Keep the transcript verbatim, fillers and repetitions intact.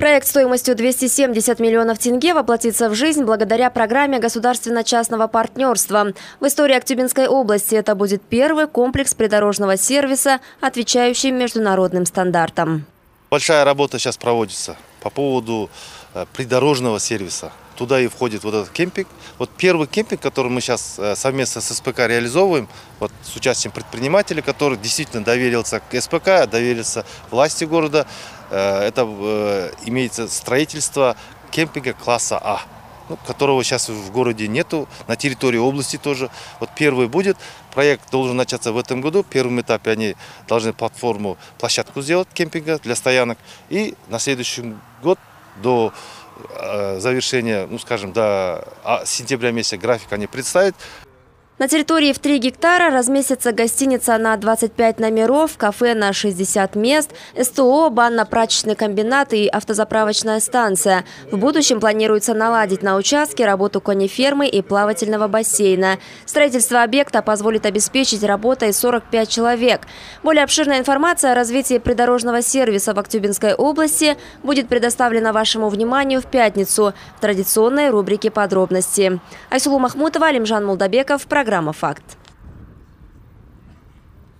Проект стоимостью двести семьдесят миллионов тенге воплотится в жизнь благодаря программе государственно-частного партнерства. В истории Актюбинской области это будет первый комплекс придорожного сервиса, отвечающий международным стандартам. Большая работа сейчас проводится по поводу придорожного сервиса. Туда и входит вот этот кемпинг. Вот первый кемпинг, который мы сейчас совместно с СПК реализовываем, вот с участием предпринимателей, который действительно доверился к СПК, доверился власти города. Это имеется строительство кемпинга класса А, ну, которого сейчас в городе нету, на территории области тоже. Вот первый будет. Проект должен начаться в этом году. В первом этапе они должны платформу, площадку сделать кемпинга для стоянок. И на следующий год до завершения, ну скажем, до сентября месяца график они представят. На территории в три гектара разместится гостиница на двадцать пять номеров, кафе на шестьдесят мест, СТО, банно-прачечный комбинат и автозаправочная станция. В будущем планируется наладить на участке работу конефермы и плавательного бассейна. Строительство объекта позволит обеспечить работой сорок пять человек. Более обширная информация о развитии придорожного сервиса в Актюбинской области будет предоставлена вашему вниманию в пятницу в традиционной рубрике «Подробности». Айсулу Махмутова, Алимжан Молдабеков. Программа «Факт».